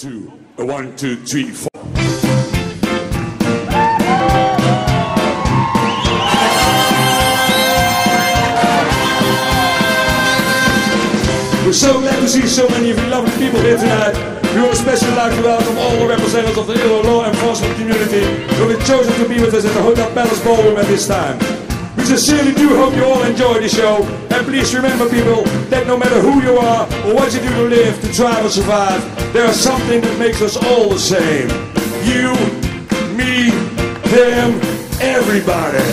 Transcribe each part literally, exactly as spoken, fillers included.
two, a one, two, three, four. We're so glad to see so many of you lovely people here tonight. We would especially like to welcome all the representatives of the Illinois law enforcement community who have chosen to be with us at the Hotel Palace Ballroom at this time. We sincerely do hope you all enjoy the show, and please remember, people, that no matter who you are or what you do to live, to try to survive, there is something that makes us all the same. You, me, them, everybody.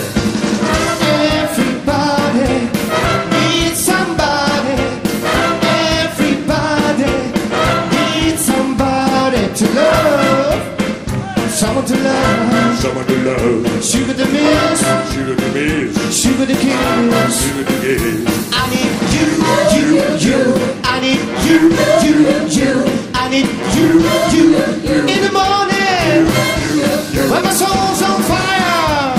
Everybody needs somebody. Everybody needs somebody to love. Someone to love. Someone to love. Sugar the miss. Sugar the miss. Sugar the kiss. Sugar the kiss. I need you, you, you. I need you, you, you. I need you, you. In the morning, when my soul's on fire,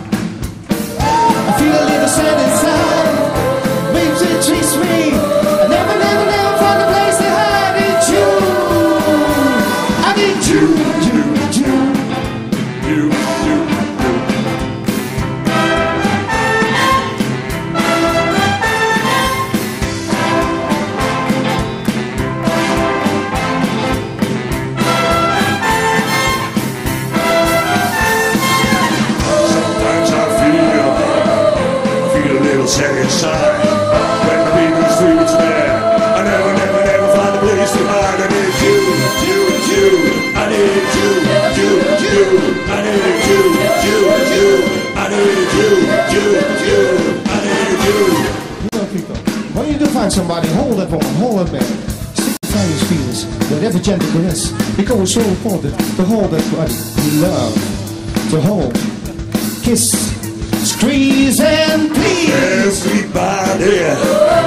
I feel a little sad inside. Waves it chase me. I never, never, never find a place to hide. I need you. I need you, you, you. You, you, you. Sad inside, when the beat is through its there, I never, never, never find a place to hide. I need you, you, you. I need you, you, you. I need you, you, you. I need you, you, you. I need you. You know, people, when you do find somebody, hold that woman, hold that man. Signify his feelings, whatever gender there is, because it's so important to hold that body you love, to hold, kiss, squeeze and please. Everybody.